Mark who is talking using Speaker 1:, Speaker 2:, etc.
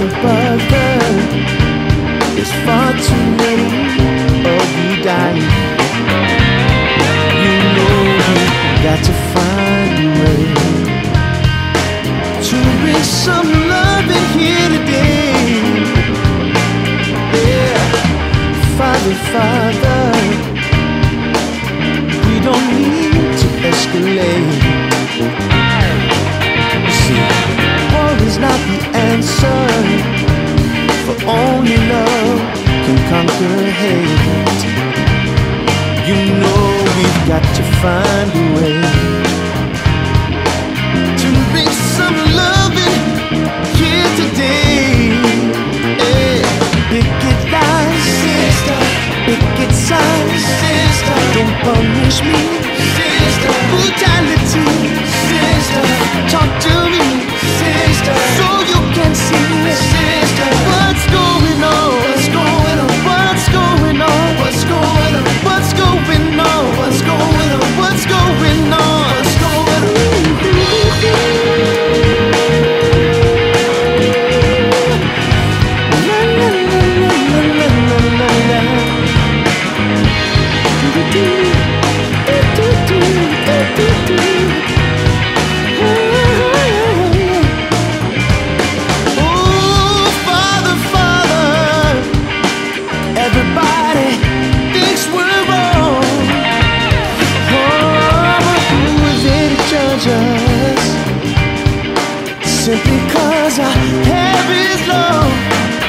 Speaker 1: brother, there's far too many of you dying. You know we've got to find a way to bring some love in here today. Yeah, Father, Father, we don't need to escalate. You see, war is not the answer, for only love can conquer hate. You know we've got to find a way to bring some love in here today. Yeah. Picket lines, sister. Picket signs, sister. Don't punish me, sister. Brutality, sister. Talk to me, sister, so you can see, sister, what's going on, what's going on, what's going on, what's going on, what's going on, what's going on, what's going on, what's going simply 'cause our hair is long.